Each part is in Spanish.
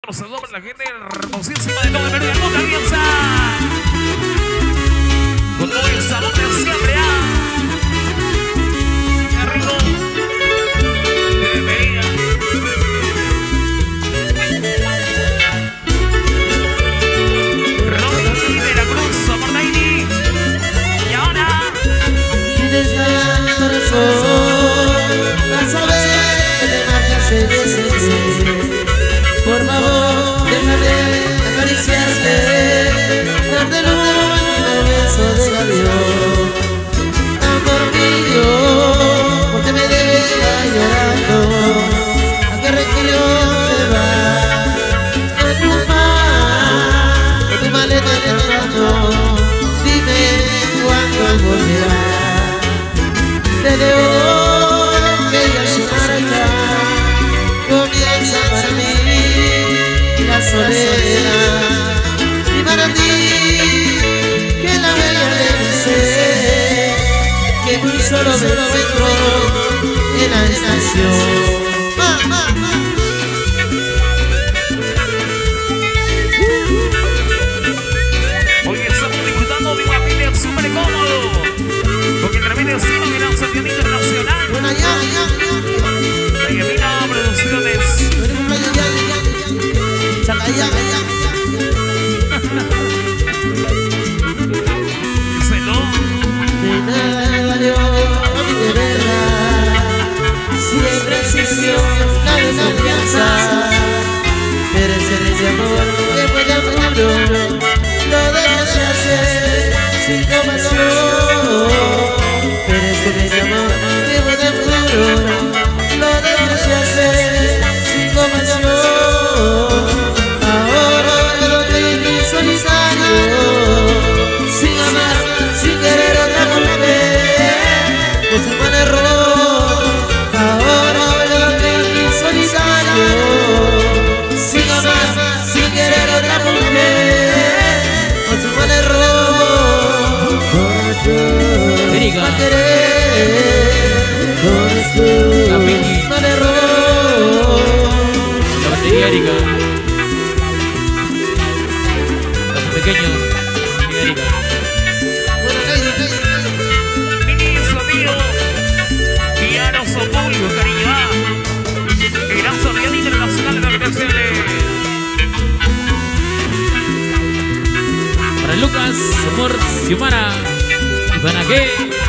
Un saludo para la gente hermosísima de todo el Perú y el mundo, alianza. Con todo el sabor de siempre, ¡Qué rico! Bienvenida. Robin de la Cruz, Amor Daily. Y ahora Tienes mi corazón, vas a ver que te marchas en ese día. Por favor, déjame acariciarte, darte el último beso de adiós. Amor mío, porque me deja llorando, a qué retiro te vas, con tu maleta de rato, dime cuándo volverás. Desde hoy que ella se marcha, comienza para mí la soledad, y para ti que la bella de mi ser, que muy solo me encuentro en la estación. hoy estamos disfrutando de un ambiente súper cómodo, porque termina el cine de la Sociedad Internacional. Bueno, ya. La Yamina Producciones. Dice no. De nada valió mi verdad, siempre existió la desconfianza, pero ese amor que fue tan puro, lo dejaste hacer sin compasión. Pero ese amor que fue tan puro, lo dejaste hacer sin compasión. Ahora puedo vivir solitario, sin amar, sin querer otra mujer, es un mal error. Ahora puedo vivir solitario, sin amar, sin querer otra mujer, es un mal error. Erika, Mal querer, la Pini, mal error. la batería Erika, los pequeños, Erika. Ministro mío, Piano Sopulio, cariño. El gran Sociedad Internacional de Organizaciones. Para Lucas, Amor, Xiomara, Ivanaque.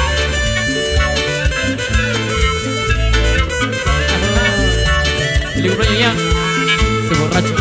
El cumpleaños ya, se borracho.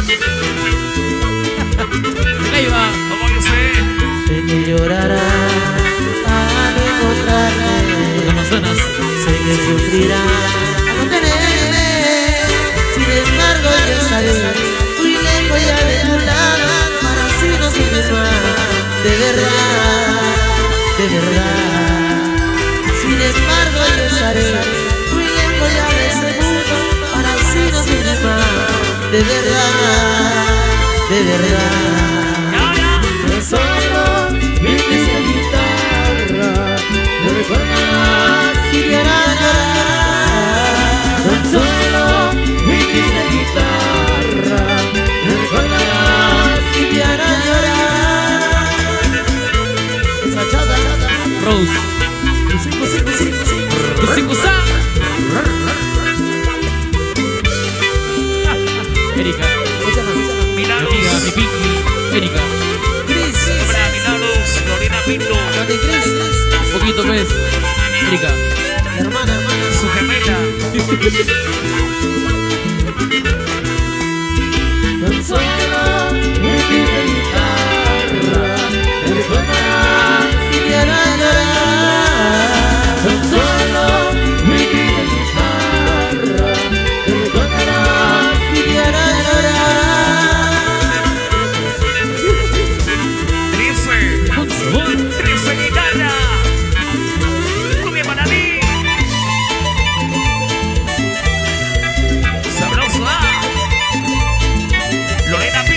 Leiva, ¿Cómo yo sé? Sé que llorarás al encontrarme, porque no suenas. sé que sufrirás al no tenerme. Sin embargo yo estaré muy lejos ya de tu lado, para así no sirves más. De verdad, de verdad. Sin embargo yo estaré muy lejos ya de ese mundo, para así no sirves más. De verdad, de verdad. Ahora, Solo mi triste guitarra me recuerda si quiera llorar. Tan solo mi triste guitarra me recuerda si quiera llorar. Esa chata, Rose, Kusikusa. Erika, mi Milagros, amiga, mi Pinky, Erika. Para Milagros, Lorena Pinto, Un poquito pues, Erika. hermana, su gemela. tan solo mi triste guitarra me recuerda si quiera llorar. Tan solo mi triste guitarra me recuerda si quiera llorar. Triste guitarra. Cumbia para mí. Sabroso, Lorena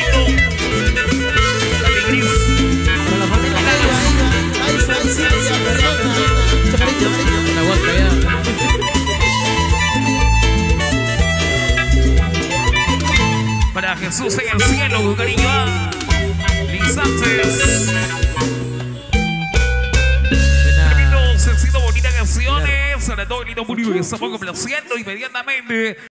Jesús en el cielo, con cariño a Liz Sánchez. Lindo, sencillo, bonitas canciones. Sobre todo, lindo, muy bien. Estamos complaciendo inmediatamente.